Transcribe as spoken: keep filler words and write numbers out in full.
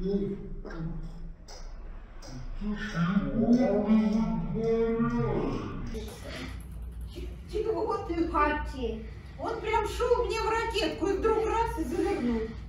Чего вот ты? Он прям шел мне в ракетку и вдруг раз и завернул.